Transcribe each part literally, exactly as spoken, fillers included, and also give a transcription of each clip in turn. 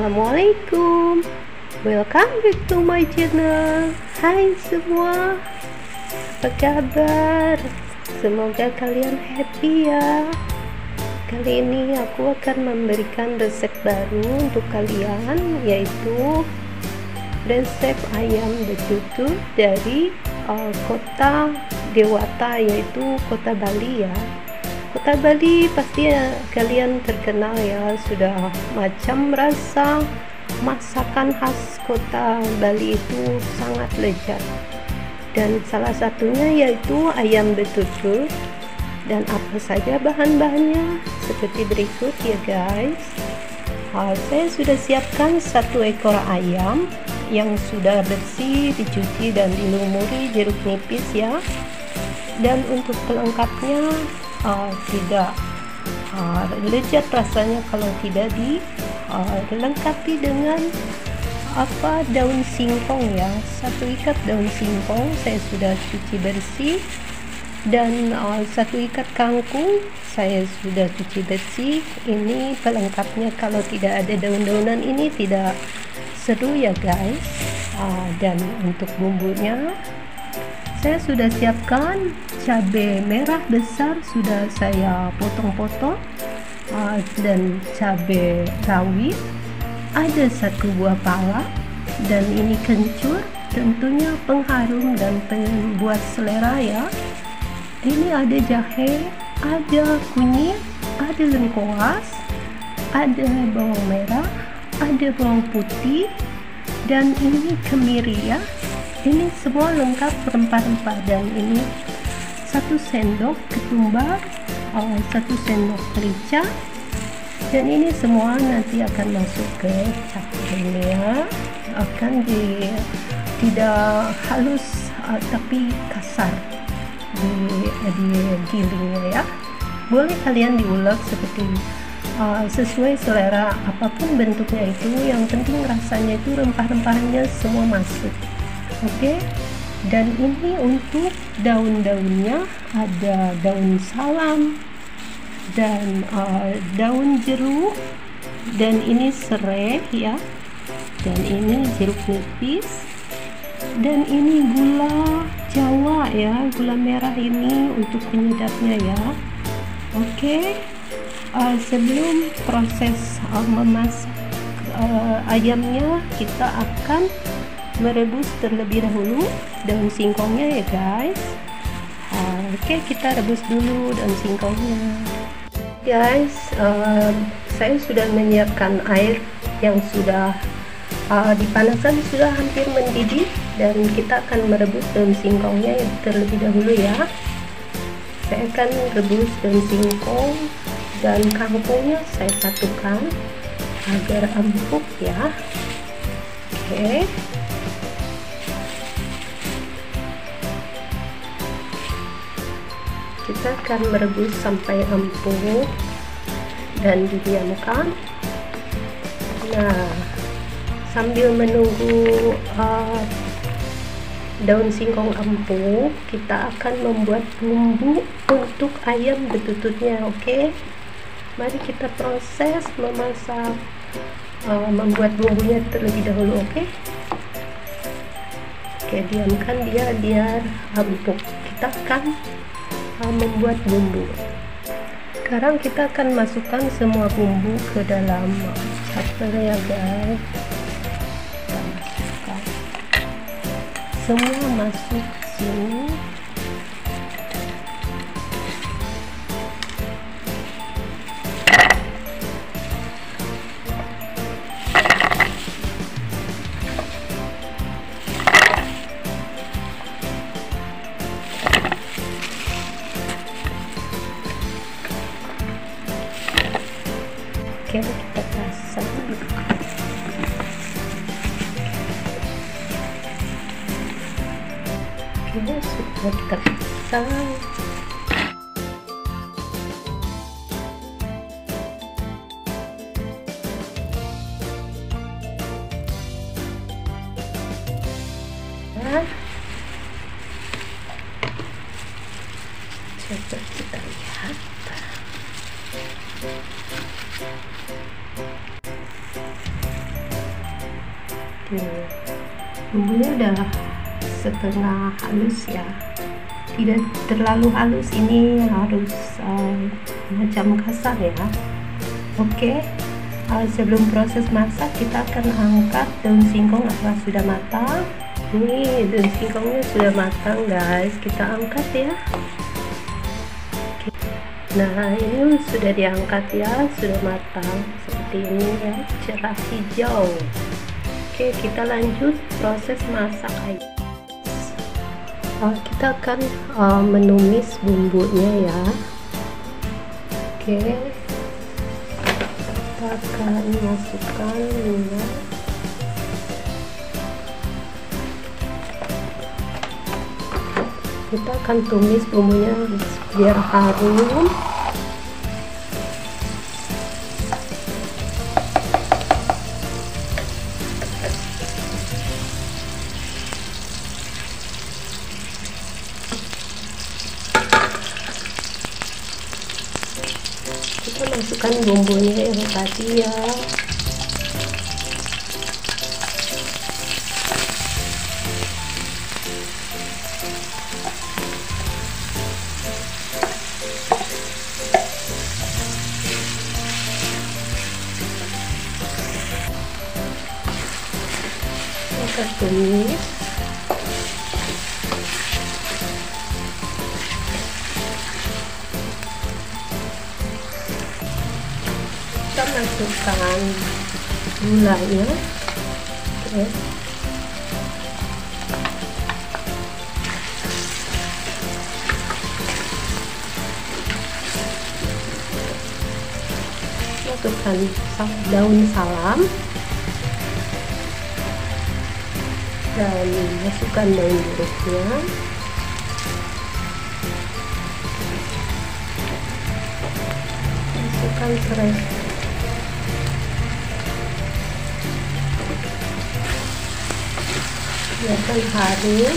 Assalamualaikum, welcome back to my channel. Hai semua, apa kabar? Semoga kalian happy ya. Kali ini aku akan memberikan resep baru untuk kalian, yaitu resep ayam betutu dari uh, kota Dewata, yaitu kota Bali ya. Kota Bali pasti ya, kalian terkenal ya, sudah macam rasa masakan khas kota Bali itu sangat lezat, dan salah satunya yaitu ayam betutu. Dan apa saja bahan-bahannya seperti berikut ya guys. uh, saya sudah siapkan satu ekor ayam yang sudah bersih, dicuci dan dilumuri jeruk nipis ya. Dan untuk pelengkapnya Uh, tidak uh, lezat rasanya kalau tidak dilengkapi uh, dengan apa daun singkong ya. Satu ikat daun singkong saya sudah cuci bersih, dan uh, satu ikat kangkung saya sudah cuci bersih. Ini pelengkapnya, kalau tidak ada daun-daunan ini tidak seru ya guys. Uh, dan untuk bumbunya saya sudah siapkan cabai merah besar, sudah saya potong-potong, uh, dan cabai rawit, ada satu buah pala, dan ini kencur, tentunya pengharum dan pembuat selera ya. Ini ada jahe, ada kunyit, ada lengkuas, ada bawang merah, ada bawang putih, dan ini kemiri ya. Ini semua lengkap rempah-rempah, dan ini satu sendok ketumbar, uh, satu sendok merica, dan ini semua nanti akan masuk ke campur ini ya. Akan di tidak halus uh, tapi kasar di digilingnya ya. Boleh kalian diulek seperti uh, sesuai selera, apapun bentuknya itu, yang penting rasanya itu rempah-rempahnya semua masuk. Oke, okay. Dan ini untuk daun-daunnya ada daun salam dan uh, daun jeruk, dan ini serai ya, dan ini jeruk nipis, dan ini gula Jawa ya, gula merah ini untuk penyedapnya ya. Oke, okay. uh, sebelum proses uh, memasak uh, ayamnya, kita akan merebus terlebih dahulu daun singkongnya ya guys. uh, Oke, okay, kita rebus dulu daun singkongnya guys. uh, Saya sudah menyiapkan air yang sudah uh, dipanaskan, sudah hampir mendidih, dan kita akan merebus daun singkongnya terlebih dahulu ya. Saya akan rebus daun singkong dan kangkungnya, saya satukan agar empuk ya. Oke, okay. Kita akan merebus sampai empuk dan didiamkan. Nah, sambil menunggu uh, daun singkong empuk, kita akan membuat bumbu untuk ayam betututnya. Oke, okay? Mari kita proses memasak, uh, membuat bumbunya terlebih dahulu. Oke, okay? Oke, okay, diamkan dia biar empuk. Kita akan membuat bumbu. Sekarang kita akan masukkan semua bumbu ke dalam chopper ya guys. Kita masukkan semua, masuk sini. Oke, kita pasang. Oke, sudah kita pasang. Nah, coba kita lihat. sudah setengah halus ya, tidak terlalu halus, ini harus uh, macam kasar ya. Oke, uh, sebelum proses masak kita akan angkat daun singkong apakah sudah matang. Ini daun singkongnya sudah matang guys, kita angkat ya. Nah ini sudah diangkat ya, sudah matang seperti ini ya, cerah hijau. Oke, kita lanjut proses masak aja. Uh, kita akan uh, menumis bumbunya ya. Oke, kita akan masukkan minyak. Kita akan tumis bumbunya biar harum. Kita masukkan bumbunya yang tadi ya. Kita tumis. Kita masukkan gulanya. Oke. Masukkan daun salam dan masukkan daun jeruknya. Masukkan serai. Biarkan harum.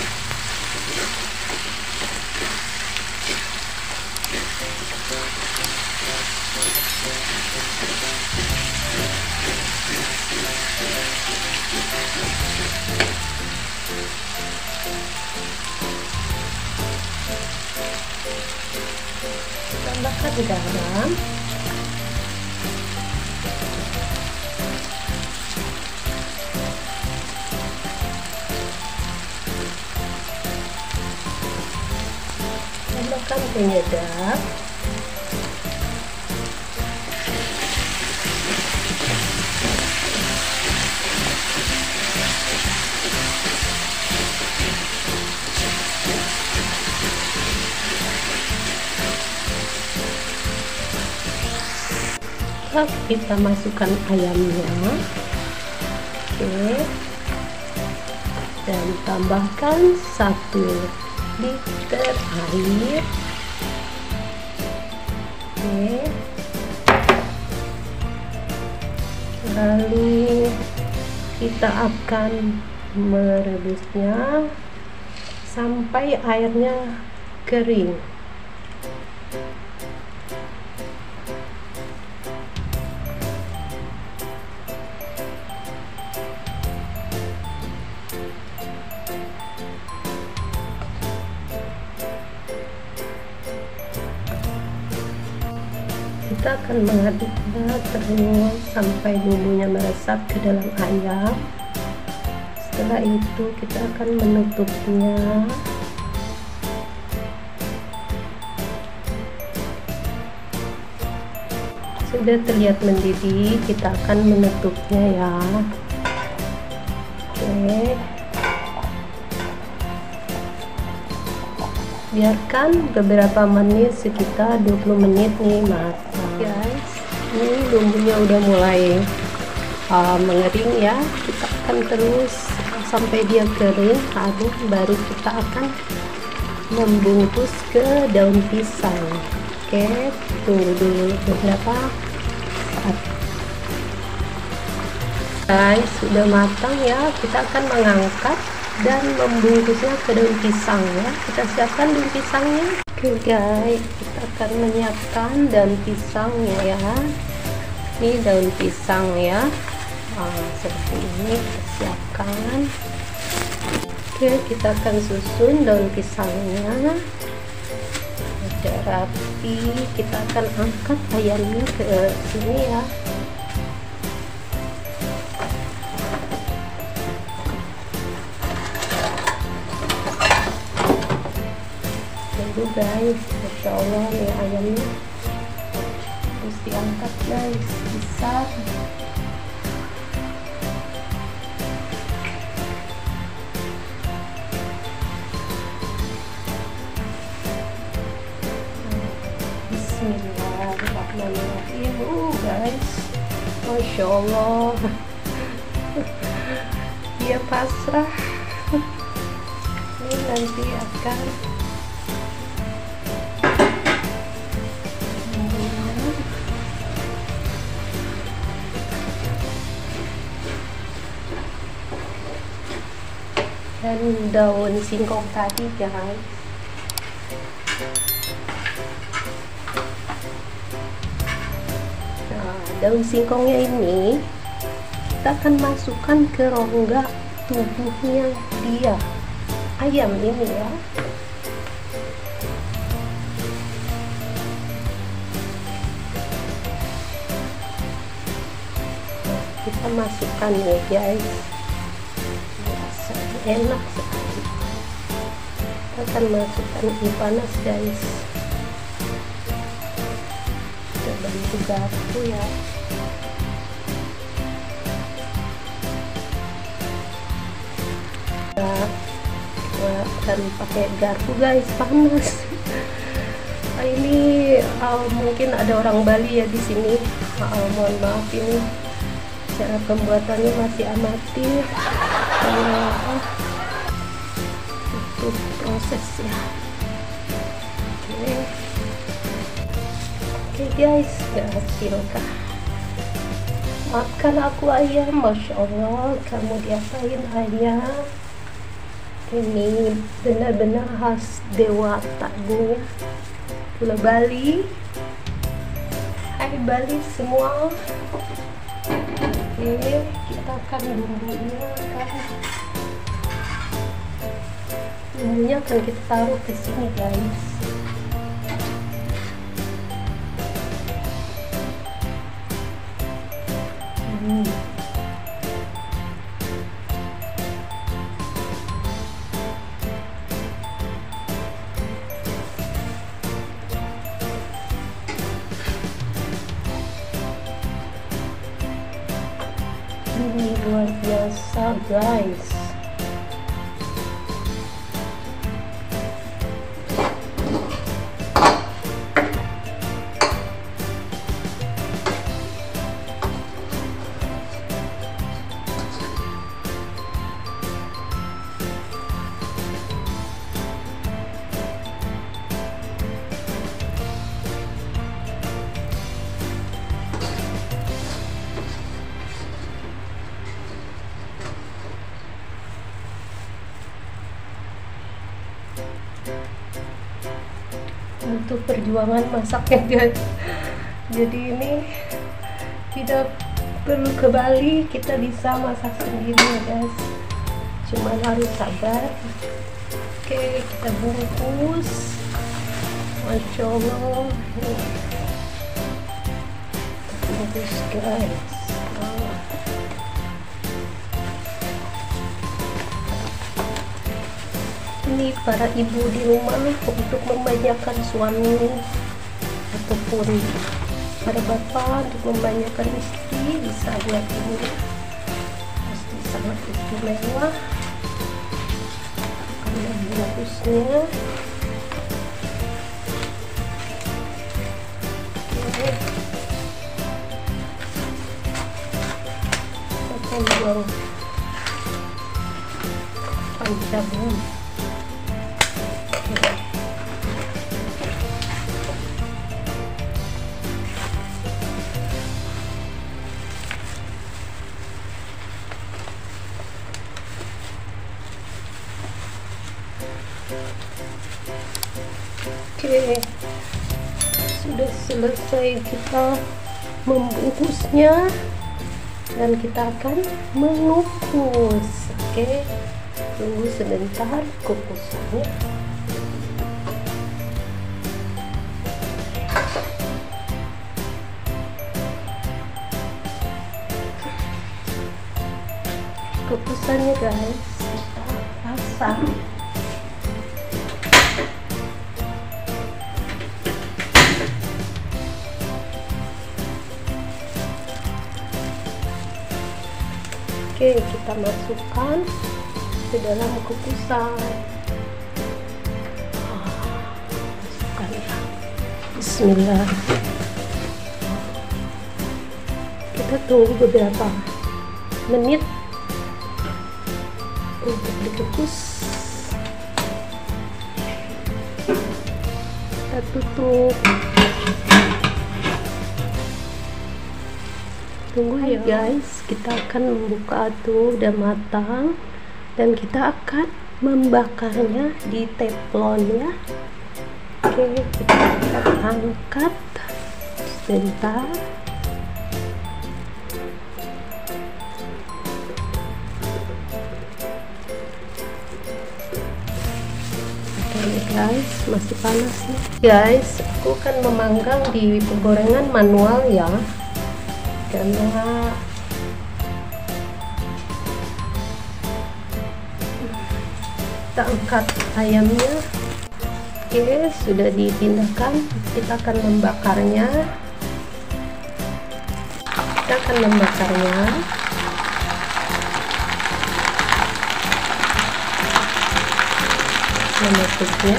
Tambahkan garam. Tambahkan penyedap. Kita masukkan ayamnya. Oke, dan tambahkan satu liter air. Oke, lalu kita akan merebusnya sampai airnya kering. Kita akan mengaduknya terus sampai bumbunya meresap ke dalam ayam. Setelah itu kita akan menutupnya. Sudah terlihat mendidih, kita akan menutupnya ya. Oke, biarkan beberapa menit, sekitar dua puluh menit nih matang guys. Ini bumbunya udah mulai uh, mengering ya, kita akan terus sampai dia kering, lalu baru kita akan membungkus ke daun pisang. Oke, tunggu dulu beberapa saat guys. Sudah matang ya, kita akan mengangkat dan membungkusnya ke daun pisang ya. Kita siapkan daun pisangnya. Oke guys, kita akan menyiapkan daun pisangnya ya. Ini daun pisang ya, nah, seperti ini kita siapkan. Oke, kita akan susun daun pisangnya udah rapi. Kita akan angkat ayamnya ke sini ya. Tunggu guys, Masya Allah nih ayamnya harus diangkat guys, besar. Bismillahirrahmanirrahim. Uh guys, Masya Allah, dia pasrah. Ini nanti akan dan daun singkong tadi guys. Nah, daun singkongnya ini kita akan masukkan ke rongga tubuhnya dia, ayam ini ya. Nah, kita masukkan ya guys, enak sekali. Kita akan masukkan mie panas guys. Kita bantu garpu ya. Kita akan pakai garpu guys, panas. Nah, ini uh, mungkin ada orang Bali ya di sini. Uh, mohon maaf, ini cara pembuatannya masih amatir. Karena itu proses ya. Oke, oke guys, silakan. Maafkan aku ayam, Masya Allah, kamu diapain ayam? Ini benar-benar khas Dewata nih, Pulau Bali. Hai Bali semua. Oke, kita akan bumbunya kan. Bumbunya akan kita taruh ke sini guys. Hmm. Ini luar biasa guys. Untuk perjuangan masaknya guys. Jadi ini tidak perlu ke Bali, kita bisa masak sendiri ya guys, cuman harus sabar. Oke, kita bungkus. Masya Allah, kita bungkus guys. Nah. Ini para ibu di rumah untuk membanyakan suami ataupun para bapak untuk membanyakan istri, bisa buat ini, pasti sangat istimewa karena bungkusnya. Oke, kita akan buang pancaman. Oke, sudah selesai kita membungkusnya dan kita akan mengukus. Oke, Tunggu sebentar kukusannya. Kukusannya guys, kita pasang. Oke, kita masukkan ke dalam kukusan. Masukkan ya. Bismillah. Kita tunggu beberapa menit untuk dikukus. Kita tutup. Tunggu ya guys, kita akan membuka tuh, udah matang, dan kita akan membakarnya di teflon ya. Oke, kita akan angkat sebentar. Oke guys, masih panas nih guys. Aku akan memanggang di penggorengan manual ya, karena kita angkat ayamnya. Oke, sudah dipindahkan. Kita akan membakarnya. Kita akan membakarnya. Menutupnya.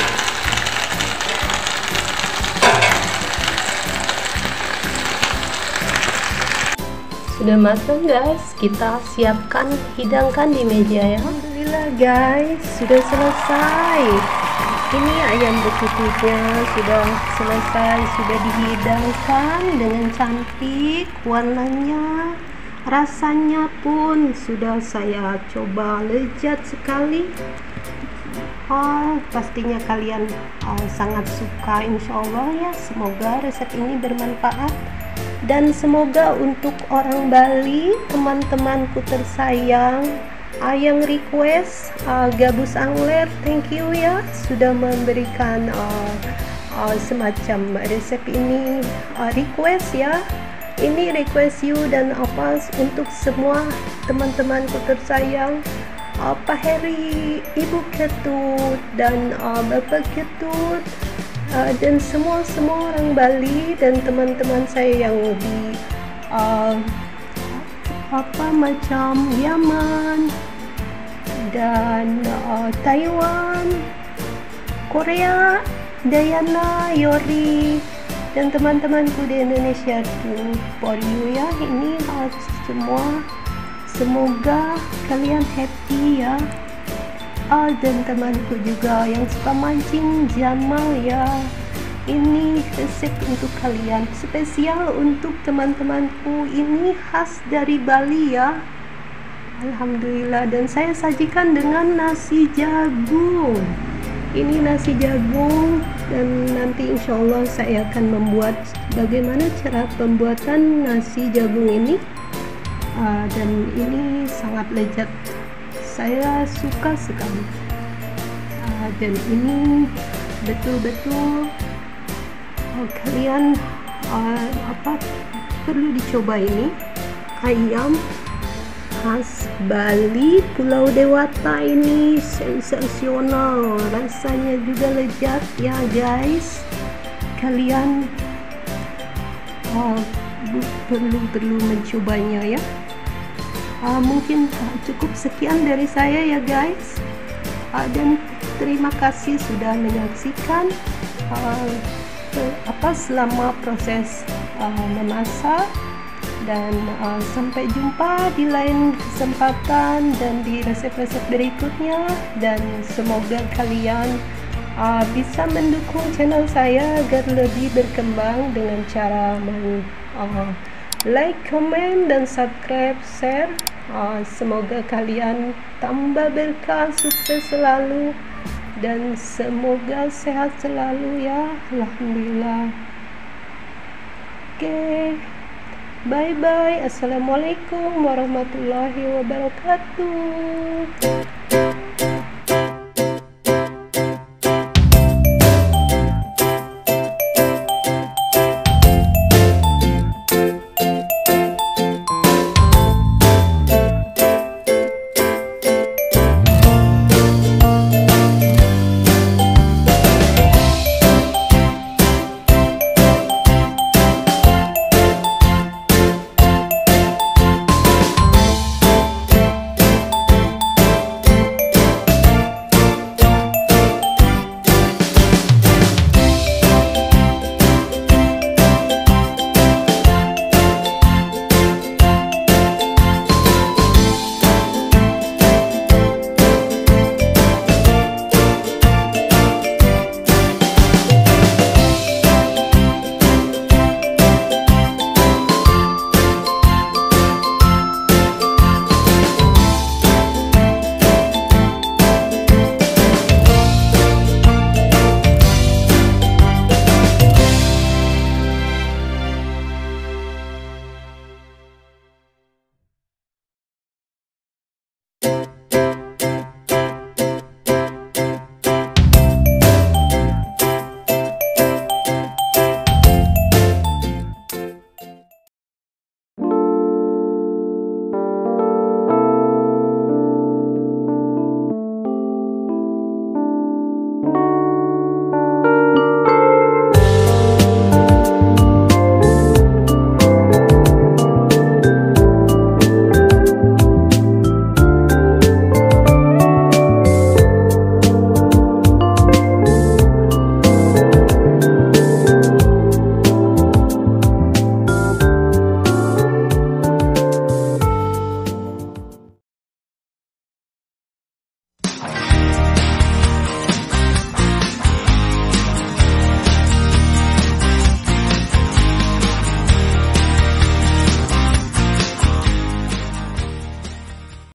Sudah matang guys, kita siapkan, hidangkan di meja ya. Alhamdulillah guys, sudah selesai. Ini ayam bekutnya sudah selesai, sudah dihidangkan dengan cantik, warnanya, rasanya pun sudah saya coba, lezat sekali. Oh, pastinya kalian oh, sangat suka, insya Allah ya. Semoga resep ini bermanfaat. Dan semoga untuk orang Bali, teman-temanku tersayang, uh, yang request uh, gabus angler, thank you ya, sudah memberikan uh, uh, semacam resep ini, uh, request ya. Ini request you dan apa untuk semua teman-temanku tersayang, uh, Pak Heri, Ibu Ketut, dan uh, Bapak Ketut. Uh, dan semua semua orang Bali dan teman-teman saya yang di uh, apa macam Yaman dan uh, Taiwan, Korea, Dayana, Yori, dan teman-temanku di Indonesia tuh for you ya. Ini uh, semua, semoga kalian happy ya. Oh, dan temanku juga yang suka mancing, Jamal ya, ini resep untuk kalian, spesial untuk teman-temanku, ini khas dari Bali ya. Alhamdulillah, dan saya sajikan dengan nasi jagung. Ini nasi jagung, dan nanti insya Allah saya akan membuat bagaimana cara pembuatan nasi jagung ini. uh, dan ini sangat lezat, saya suka sekali. Uh, dan ini betul-betul uh, kalian uh, apa perlu dicoba ini. Ayam khas Bali, Pulau Dewata, ini sensasional, rasanya juga lezat ya guys. Kalian uh, perlu perlu mencobanya ya. Uh, mungkin uh, cukup sekian dari saya ya guys, uh, dan terima kasih sudah menyaksikan uh, apa selama proses uh, memasak, dan uh, sampai jumpa di lain kesempatan dan di resep-resep berikutnya, dan semoga kalian uh, bisa mendukung channel saya agar lebih berkembang dengan cara men, uh, like, comment, dan subscribe, share. Uh, semoga kalian tambah berkah, sukses selalu, dan semoga sehat selalu ya. Alhamdulillah. Oke, okay. Bye bye. Assalamualaikum warahmatullahi wabarakatuh.